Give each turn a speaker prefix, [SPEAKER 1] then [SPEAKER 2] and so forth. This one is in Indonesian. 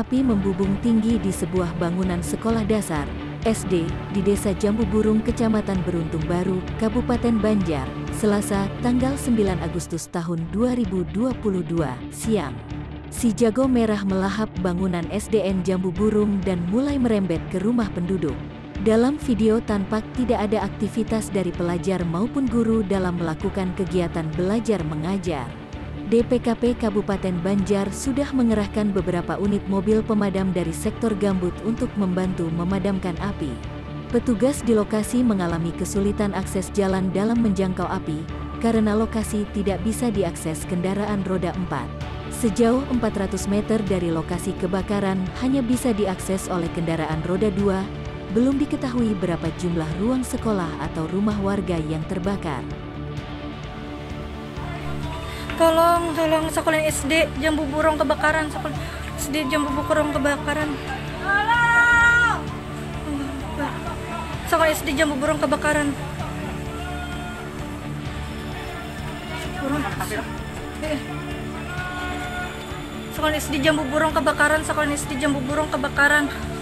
[SPEAKER 1] api membubung tinggi di sebuah bangunan sekolah dasar, SD, di Desa Jambu Burung, Kecamatan Beruntung Baru, Kabupaten Banjar, Selasa, tanggal 9 Agustus tahun 2022, siang. Si jago merah melahap bangunan SDN Jambu Burung dan mulai merembet ke rumah penduduk. Dalam video tampak tidak ada aktivitas dari pelajar maupun guru dalam melakukan kegiatan belajar mengajar. DPKP Kabupaten Banjar sudah mengerahkan beberapa unit mobil pemadam dari sektor gambut untuk membantu memadamkan api. Petugas di lokasi mengalami kesulitan akses jalan dalam menjangkau api, karena lokasi tidak bisa diakses kendaraan roda 4. Sejauh 400 meter dari lokasi kebakaran hanya bisa diakses oleh kendaraan roda 2, belum diketahui berapa jumlah ruang sekolah atau rumah warga yang terbakar.
[SPEAKER 2] Tolong sekolah SD Jambu Burung kebakaran, sekolah SD Jambu Burung kebakaran. Sekolah SD Jambu Burung kebakaran. Sekolah SD Jambu Burung kebakaran, sekolah SD Jambu Burung kebakaran.